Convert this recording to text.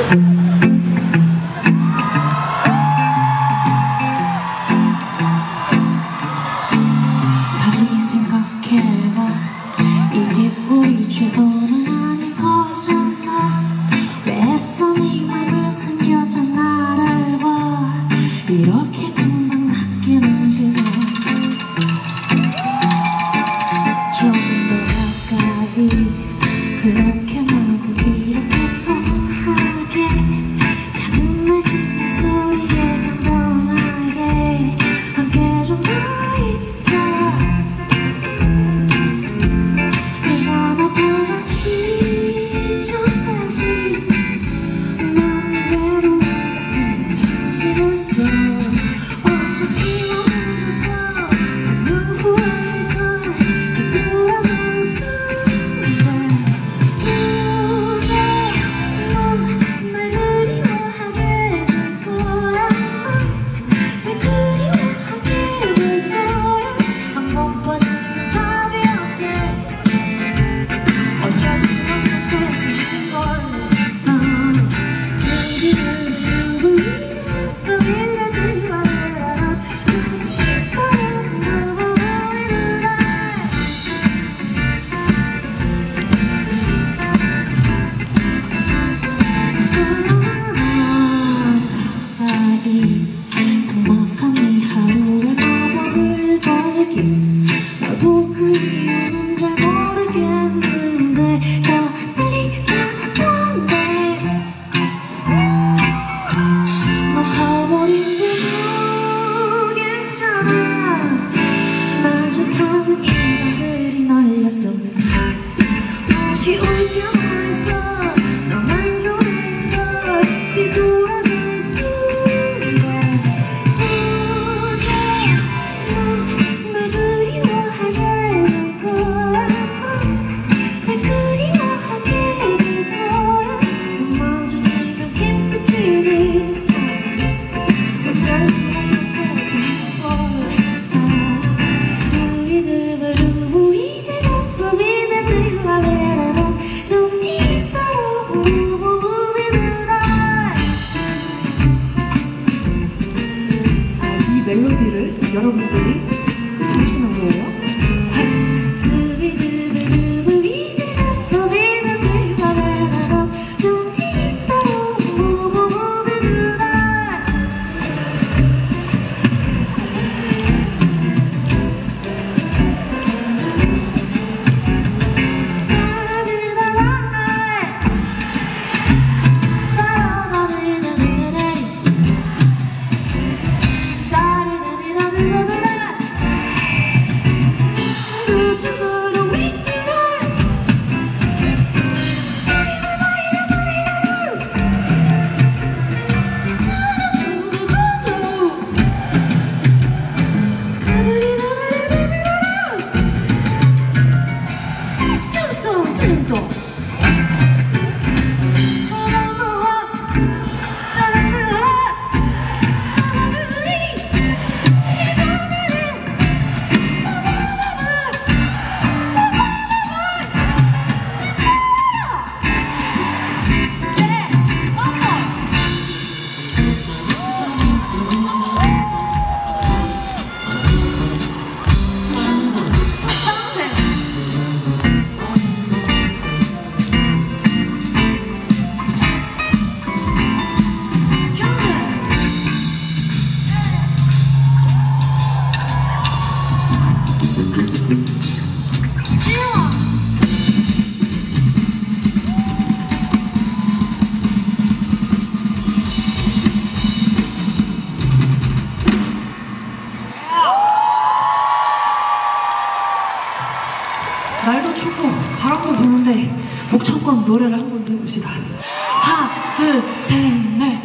다시 생각해봐. 이게 우리 최선은 아닐 거잖아. 왜 애써 네 맘을 숨겨져 나를 봐. 이렇게 금방 낚이는 시선. 좀 더 가까이. 그렇게 멀고 이렇게 뻔하게. 작은 내 심장 소리에 감동하게. 함께 좀 더 있다. 내가 나타나기 전까지 난 외로운 심심했어. 어차피 멈춰서 분명 후회할걸. 뒤돌아선 순간 넌 날 그리워하게 될 거야. 날 그리워하게 될 거야. 한 번 빠지면 답이 없지. 어쩔 수 없어 생긴걸. 삭막한 이 하루에 마법을 걸기. 나도 그 이유는 잘 모르겠는데 더 빨리 나타내. 너 가버린데도 괜찮아. 마주하는 인간들이 널렸어. 다시 올 겸 했어. 너만 손인 걸. 뒤돌아선 순간 날 그리워하게 될 거야. 날 그리워하게 될 거야. 넌 마주치면 게임 끝이지. 어쩔 수 없어 두비두부두 이대로 부비드들라메라라 좀 뒤따로 부비드라. 자, 이 멜로디를 여러분들이 부르시는 거예요. 두비두부두 이대로 부비드들라메라라 좀 뒤따로 부비드라. 날도 춥고 바람도 부는데 목청껏 노래를 한번 해봅시다. 하나 둘 셋 넷.